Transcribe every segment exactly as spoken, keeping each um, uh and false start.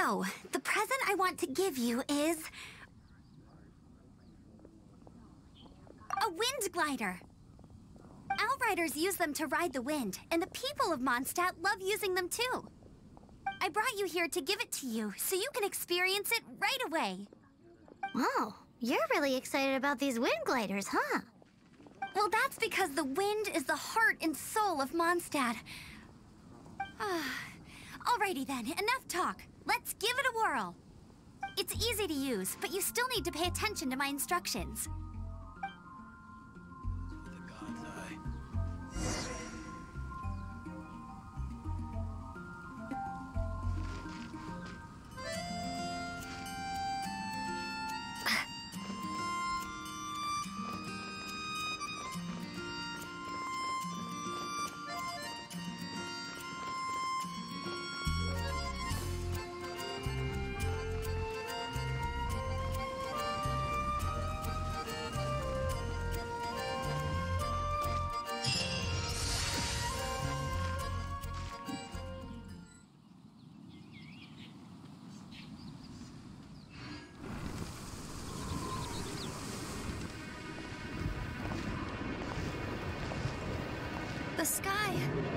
So, the present I want to give you is... a wind glider. Outriders use them to ride the wind, and the people of Mondstadt love using them too. I brought you here to give it to you, so you can experience it right away. Wow, you're really excited about these wind gliders, huh? Well, that's because the wind is the heart and soul of Mondstadt. Alrighty then, enough talk. Let's give it a whirl. It's easy to use, but you still need to pay attention to my instructions. The sky.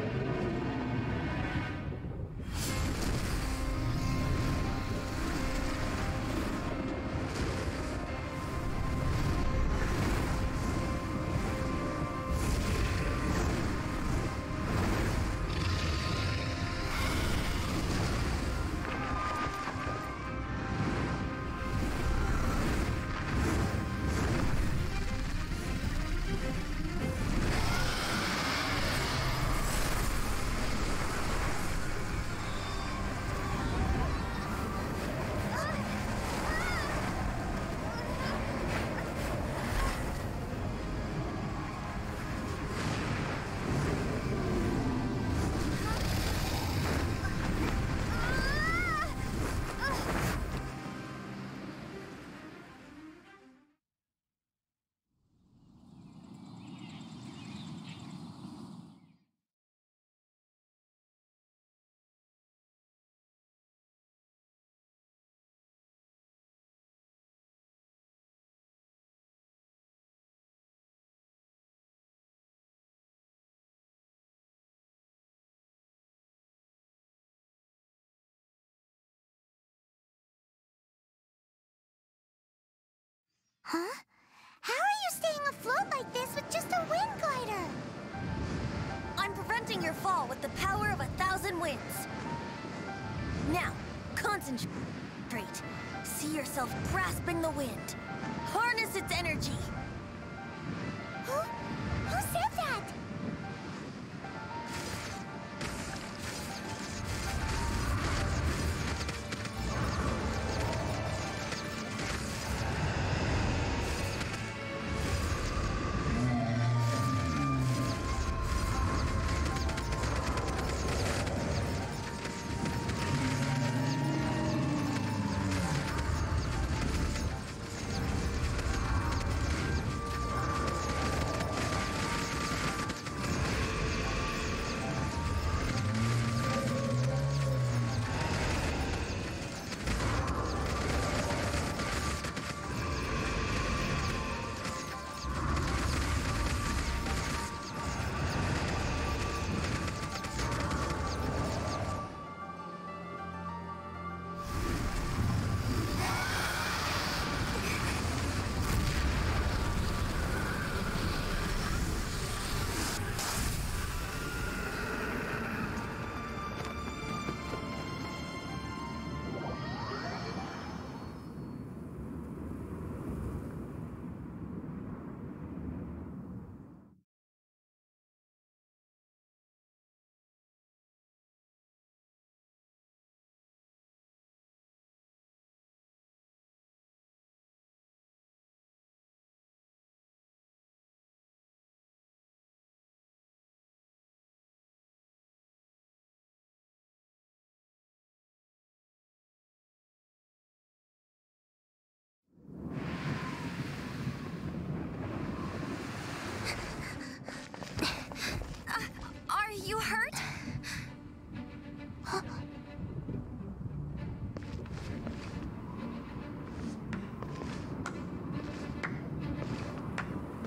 Huh? How are you staying afloat like this with just a wind glider? I'm preventing your fall with the power of a thousand winds. Now, concentrate. See yourself grasping the wind. Harness its energy. Who? Who said that?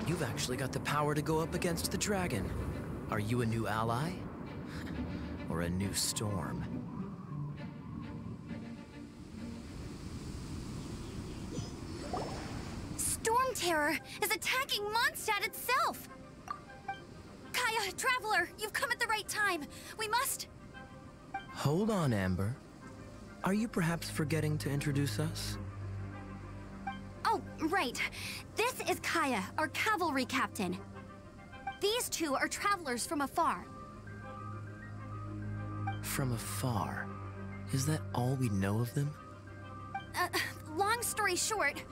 You've actually got the power to go up against the dragon. Are you a new ally? Or a new storm? Storm Terror is attacking Mondstadt itself! Kaya, Traveler, you've come at the right time. We must... Hold on, Amber. Are you perhaps forgetting to introduce us? Oh, right. This is Kaya, our cavalry captain. These two are travelers from afar. From afar? Is that all we know of them? Uh, long story short...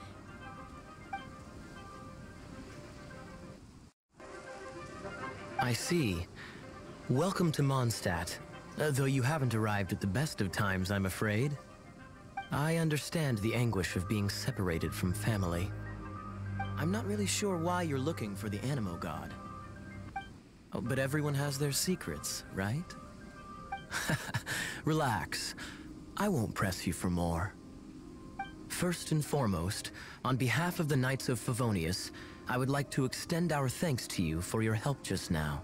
I see. Welcome to Mondstadt. Uh, though you haven't arrived at the best of times, I'm afraid. I understand the anguish of being separated from family. I'm not really sure why you're looking for the Animo God. Oh, but everyone has their secrets, right? Relax. I won't press you for more. First and foremost, on behalf of the Knights of Favonius, I would like to extend our thanks to you for your help just now.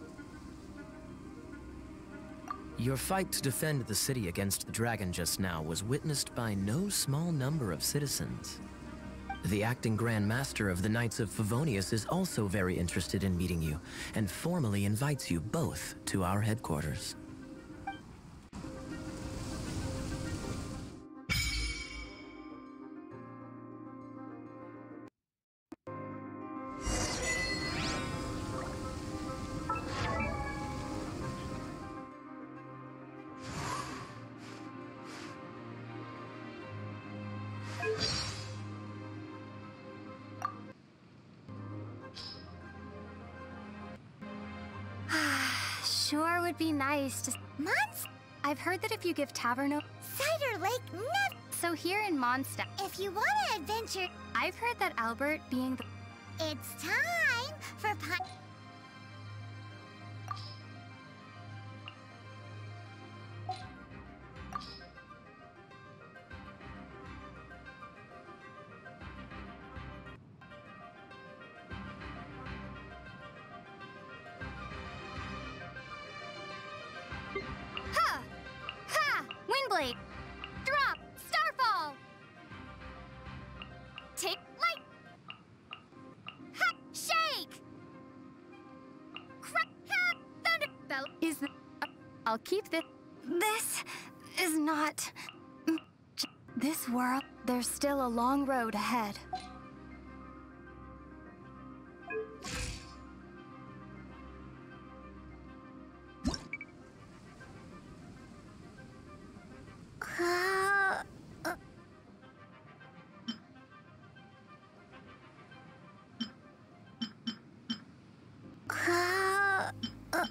Your fight to defend the city against the dragon just now was witnessed by no small number of citizens. The acting Grand Master of the Knights of Favonius is also very interested in meeting you, and formally invites you both to our headquarters. Sure would be nice to... Monst... I've heard that if you give Taverno... Cider Lake never... So here in Mondstadt... If you want to adventure... I've heard that Albert being the... It's time for pi... Ha! Ha! Windblade! Drop! Starfall! Take light! Ha! Shake! Crack! Ha! Thunder! Bell is the... I'll keep this... This is not... This world... There's still a long road ahead. Uh, uh, uh, uh.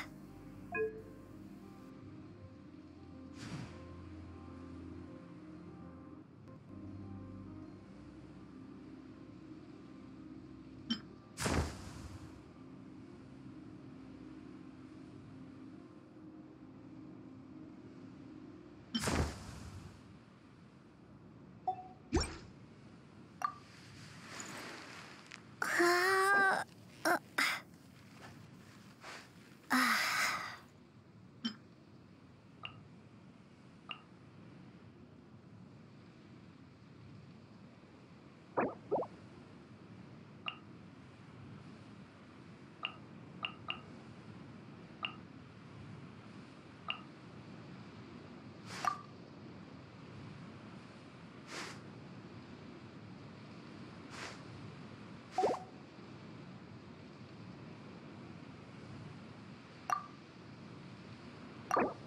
Uh, uh. You